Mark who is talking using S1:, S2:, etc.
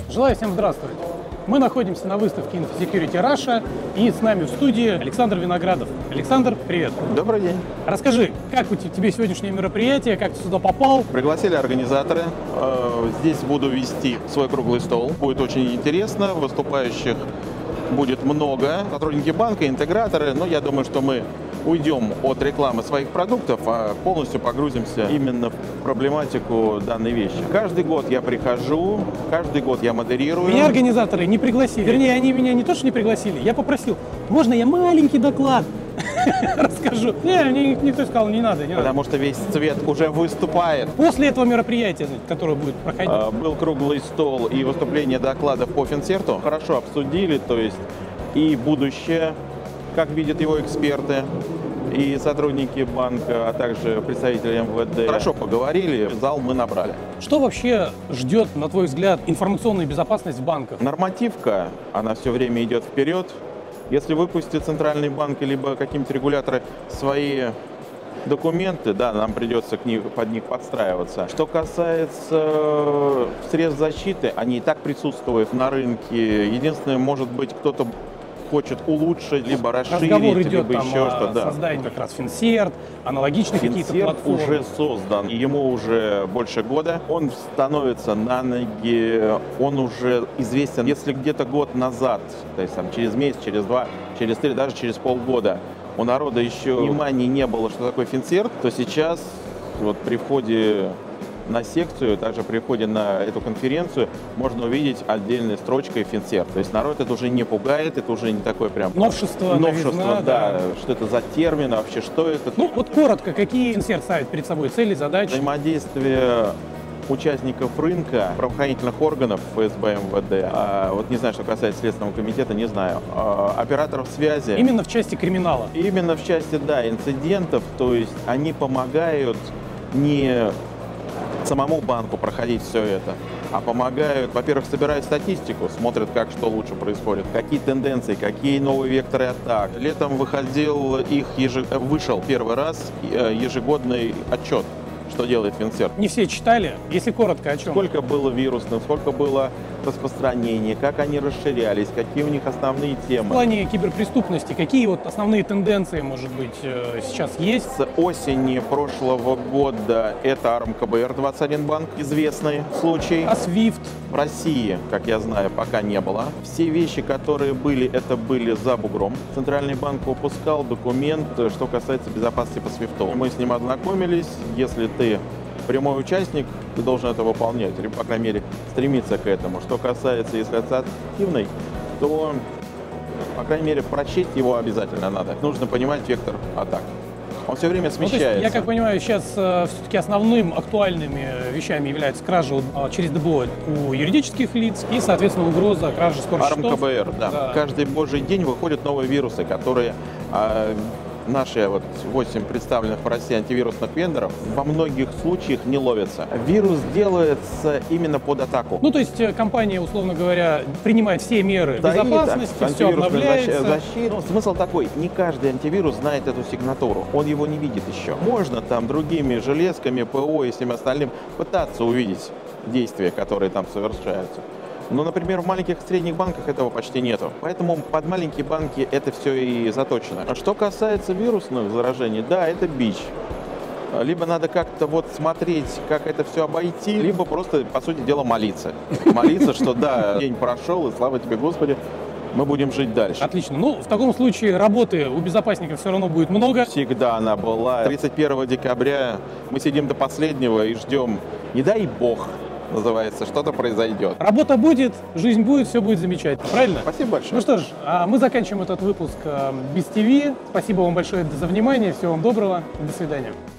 S1: Желаю всем здравствовать. Мы находимся на выставке InfoSecurity Russia, и с нами в студии Александр Виноградов. Александр, привет.
S2: Добрый день.
S1: Расскажи, как у тебе сегодняшнее мероприятие, как ты сюда попал?
S2: Пригласили организаторы. Здесь буду вести свой круглый стол. Будет очень интересно. Выступающих будет много. Сотрудники банка, интеграторы. Но я думаю, что мы уйдем от рекламы своих продуктов, а полностью погрузимся именно в проблематику данной вещи. Каждый год я прихожу, каждый год я модерирую.
S1: Меня организаторы не пригласили. Вернее, они меня не то, что не пригласили, я попросил, можно я маленький доклад расскажу? Не, никто сказал, не надо.
S2: Потому что весь цвет уже выступает.
S1: После этого мероприятия, которое будет проходить.
S2: Был круглый стол и выступление докладов по Финсерту. Хорошо обсудили, то есть и будущее, как видят его эксперты и сотрудники банка, а также представители МВД. Хорошо поговорили, зал мы набрали.
S1: Что вообще ждет, на твой взгляд, информационную безопасность в банках?
S2: Нормативка, она все время идет вперед. Если выпустит центральный банк либо какие-нибудь регуляторы свои документы, да, нам придется под них подстраиваться. Что касается средств защиты, они и так присутствуют на рынке. Единственное, может быть, кто-то хочет улучшить, либо расширить,
S1: разговор идет
S2: либо
S1: там
S2: еще что-то. Да.
S1: Создание как раз Финсерт, аналогичные какие-то платформы.
S2: Уже создан, ему уже больше года. Он становится на ноги, он уже известен. Если где-то год назад, то есть там, через месяц, через два, через три, даже через полгода у народа еще внимания не было, что такое Финсерт, то сейчас вот при входе на секцию, также при входе на эту конференцию можно увидеть отдельной строчкой Финсерт. То есть народ это уже не пугает, это уже не такое прям
S1: новшество, новизна,
S2: да. Что это за термин, вообще что это?
S1: Ну вот коротко, какие Финсерт ставит перед собой цели, задачи?
S2: Взаимодействие участников рынка, правоохранительных органов, ФСБ, МВД, вот не знаю, что касается Следственного комитета, не знаю, операторов связи.
S1: Именно в части криминала?
S2: Именно в части, да, инцидентов, то есть они помогают не самому банку проходить все это, а помогают, во-первых, собирают статистику, смотрят, как что лучше происходит, какие тенденции, какие новые векторы атак. Летом вышел первый раз ежегодный отчет, что делает Финсерт.
S1: Не все читали, если коротко, о чем?
S2: Сколько было вирусных, сколько было распространений, как они расширялись, какие у них основные темы.
S1: В плане киберпреступности, какие вот основные тенденции, может быть, сейчас есть?
S2: С осени прошлого года это АРМ-КБР-21 банк, известный случай.
S1: А SWIFT?
S2: В России, как я знаю, пока не было. Все вещи, которые были, это были за бугром. Центральный банк выпускал документ, что касается безопасности по SWIFT. Мы с ним ознакомились. Если ты прямой участник, ты должен это выполнять, или, по крайней мере, стремиться к этому. Что касается, если это активный, то, по крайней мере, прочесть его обязательно надо. Нужно понимать вектор атак. Он все время смещается.
S1: Ну, то есть, я как понимаю, сейчас все-таки основными актуальными вещами являются кражи через ДБО у юридических лиц и, соответственно, угроза кражи скоросчетов.
S2: АРМ-КБР, да. Каждый божий день выходят новые вирусы, которые наши 8 представленных в России антивирусных вендоров во многих случаях не ловятся. Вирус делается именно под атаку.
S1: Ну, то есть компания, условно говоря, принимает все меры безопасности, все обновляется.
S2: Защиту. Смысл такой, не каждый антивирус знает эту сигнатуру, он его не видит еще. Можно там другими железками, ПО и всем остальным пытаться увидеть действия, которые там совершаются. Но, например, в маленьких и средних банках этого почти нету. Поэтому под маленькие банки это все и заточено. А что касается вирусных заражений, да, это бич. Либо надо как-то смотреть, как это все обойти, либо просто, по сути дела, молиться. Молиться, что да, день прошел, и слава тебе, Господи, мы будем жить дальше.
S1: Отлично. Ну, в таком случае работы у безопасников все равно будет много.
S2: Всегда она была. 31 декабря мы сидим до последнего и ждем, не дай бог, называется, что-то произойдет.
S1: Работа будет, жизнь будет, все будет замечательно. Правильно?
S2: Спасибо большое.
S1: Ну что ж, мы заканчиваем этот выпуск без ТВ. Спасибо вам большое за внимание. Всего вам доброго. До свидания.